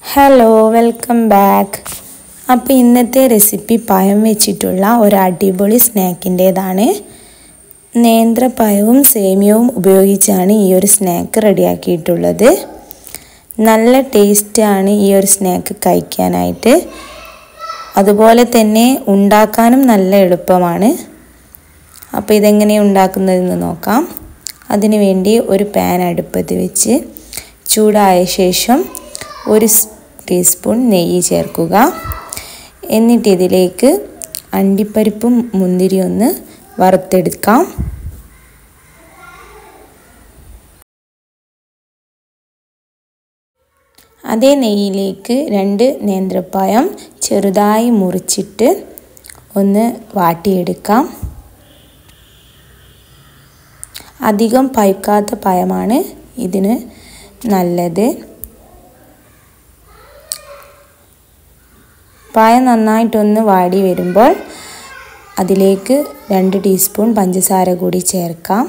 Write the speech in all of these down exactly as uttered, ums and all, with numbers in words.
Hello welcome back. അപ്പോൾ ഇന്നത്തെ recipe പഴം വെച്ചിട്ടുള്ള ഒരു അടിപൊളി സ്നാക്കിൻ്റേതാണ്. നേന്ത്രപ്പഴവും സേമിയവും ഉപയോഗിച്ചാണ് ഈ ഒരു സ്നാക്ക് റെഡിയാക്കിയിട്ടുള്ളത്. നല്ല ടേസ്റ്റാണ് ഈ ഒരു സ്നാക്ക് കഴിക്കാനായിട്ട്. അതുപോലെ തന്നെ ഉണ്ടാക്കാനും നല്ല എളുപ്പമാണ്. അപ്പോൾ ഇതെങ്ങനെ ഉണ്ടാക്കുന്നതെന്ന് നോക്കാം. അതിനു വേണ്ടി ഒരു പാൻ അടുപ്പത്ത് വെച്ച് ചൂടായ ശേഷം ഒരു ടീസ്പൂൺ നെയ്യ് ചേർക്കുക. എന്നിട്ട് ഇതിലേക്ക് അണ്ടിപ്പരിപ്പും മുന്തിരി ഒന്ന് വറുത്തെടുക്കാം. അതേ നെയ്യിലേക്ക് രണ്ട് നേന്ത്രപ്പഴം ചെറുതായി മുറിച്ചിട്ട് ഒന്ന് വാട്ടിയെടുക്കാം. അധികം പഴുക്കാത്ത പഴമാണ് ഇതിന് നല്ലത്. പഴം നന്നായിട്ടൊന്ന് വാടി വരുമ്പോൾ അതിലേക്ക് രണ്ട് ടീസ്പൂൺ പഞ്ചസാര കൂടി ചേർക്കാം.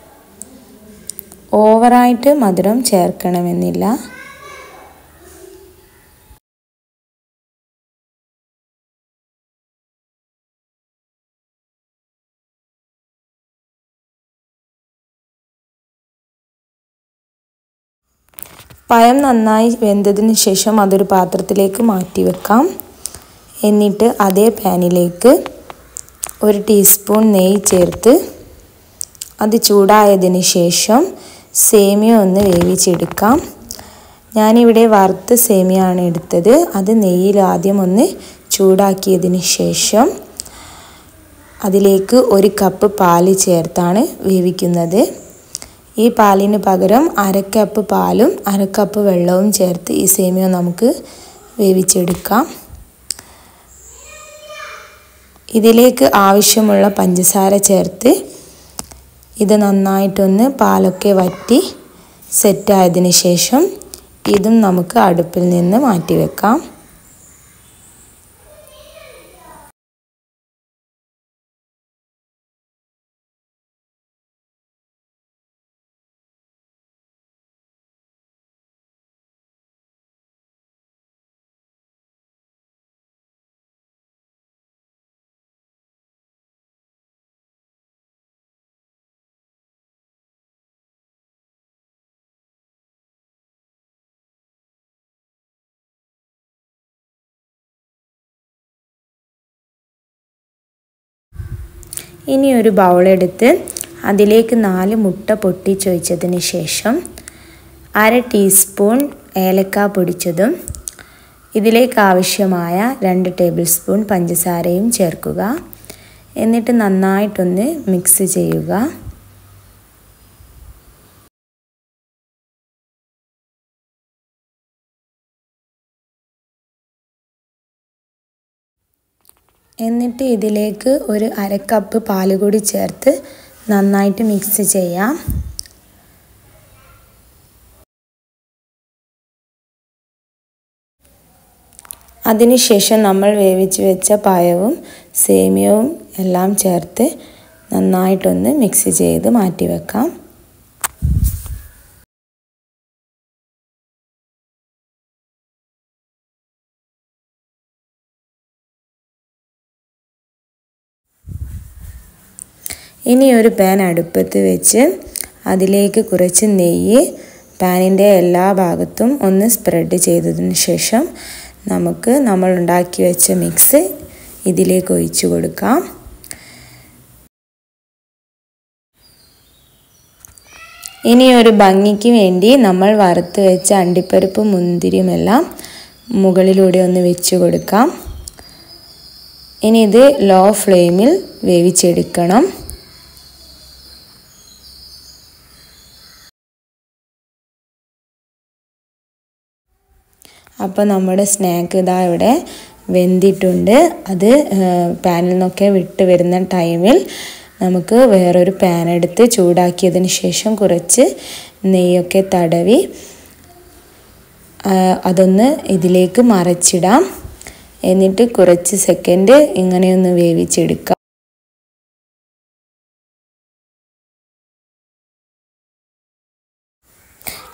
ഓവറായിട്ട് മധുരം ചേർക്കണമെന്നില്ല. പഴം നന്നായി വെന്തതിന് ശേഷം അതൊരു പാത്രത്തിലേക്ക് മാറ്റി വെക്കാം. എന്നിട്ട് അതേ പാനിലേക്ക് ഒരു ടീസ്പൂൺ നെയ്യ് ചേർത്ത് അത് ചൂടായതിന് ശേഷം സേമിയ ഒന്ന് വേവിച്ചെടുക്കാം. ഞാനിവിടെ വറുത്ത സേമിയാണ് എടുത്തത്. അത് നെയ്യിൽ ആദ്യം ഒന്ന് ചൂടാക്കിയതിന് ശേഷം അതിലേക്ക് ഒരു കപ്പ് പാല് ചേർത്താണ് വേവിക്കുന്നത്. ഈ പാലിന് പകരം അര കപ്പ് പാലും അര കപ്പ് വെള്ളവും ചേർത്ത് ഈ സേമിയ നമുക്ക് വേവിച്ചെടുക്കാം. ഇതിലേക്ക് ആവശ്യമുള്ള പഞ്ചസാര ചേർത്ത് ഇത് നന്നായിട്ടൊന്ന് പാലൊക്കെ വറ്റി സെറ്റായതിന് ശേഷം ഇതും നമുക്ക് അടുപ്പിൽ നിന്ന് മാറ്റി വെക്കാം. ഇനി ഒരു ബൗളെടുത്ത് അതിലേക്ക് നാല് മുട്ട പൊട്ടിച്ചൊഴിച്ചതിന് ശേഷം അര ടീസ്പൂൺ ഏലക്ക പൊടിച്ചതും ഇതിലേക്ക് ആവശ്യമായ രണ്ട് ടേബിൾ സ്പൂൺ പഞ്ചസാരയും ചേർക്കുക. എന്നിട്ട് നന്നായിട്ടൊന്ന് മിക്സ് ചെയ്യുക. എന്നിട്ട് ഇതിലേക്ക് ഒരു അര കപ്പ് പാൽ കൂടി ചേർത്ത് നന്നായിട്ട് മിക്സ് ചെയ്യാം. അതിനുശേഷം നമ്മൾ വേവിച്ച് വെച്ച പഴവും സേമിയവും എല്ലാം ചേർത്ത് നന്നായിട്ടൊന്ന് മിക്സ് ചെയ്ത് മാറ്റി വെക്കാം. ഇനി ഒരു പാൻ അടുപ്പത്ത് വെച്ച് അതിലേക്ക് കുറച്ച് നെയ്യ് പാനിൻ്റെ എല്ലാ ഭാഗത്തും ഒന്ന് സ്പ്രെഡ് ചെയ്തതിന് ശേഷം നമുക്ക് നമ്മൾ ഉണ്ടാക്കി വെച്ച മിക്സ് ഇതിലേക്ക് ഒഴിച്ചു കൊടുക്കാം. ഇനി ഒരു ഭംഗിക്ക് വേണ്ടി നമ്മൾ വറുത്ത് വെച്ച അണ്ടിപ്പരിപ്പും മുന്തിരിയുമെല്ലാം മുകളിലൂടെ ഒന്ന് വെച്ച് കൊടുക്കാം. ഇനി ഇത് ലോ ഫ്ലെയിമിൽ വേവിച്ചെടുക്കണം. അപ്പോൾ നമ്മുടെ സ്നാക്ക് ഇതാ ഇവിടെ വെന്തിട്ടുണ്ട്. അത് പാനിൽ നിന്നൊക്കെ വിട്ട് വരുന്ന ടൈമിൽ നമുക്ക് വേറൊരു പാൻ എടുത്ത് ചൂടാക്കിയതിന് ശേഷം കുറച്ച് നെയ്യൊക്കെ തടവി അതൊന്ന് ഇതിലേക്ക് മറിച്ചിടാം. എന്നിട്ട് കുറച്ച് സെക്കൻഡ് ഇങ്ങനെയൊന്ന് വേവിച്ചെടുക്കാം.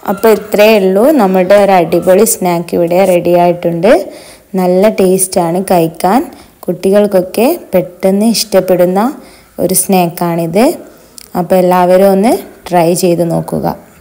അപ്പോൾ ഇത്രയേ ഉള്ളൂ, നമ്മുടെ ഒരു അടിപൊളി സ്നാക്ക് ഇവിടെ റെഡി ആയിട്ടുണ്ട്. നല്ല ടേസ്റ്റാണ് കഴിക്കാൻ. കുട്ടികൾക്കൊക്കെ പെട്ടെന്ന് ഇഷ്ടപ്പെടുന്ന ഒരു സ്നാക്കാണിത്. അപ്പോൾ എല്ലാവരും ഒന്ന് ട്രൈ ചെയ്ത് നോക്കുക.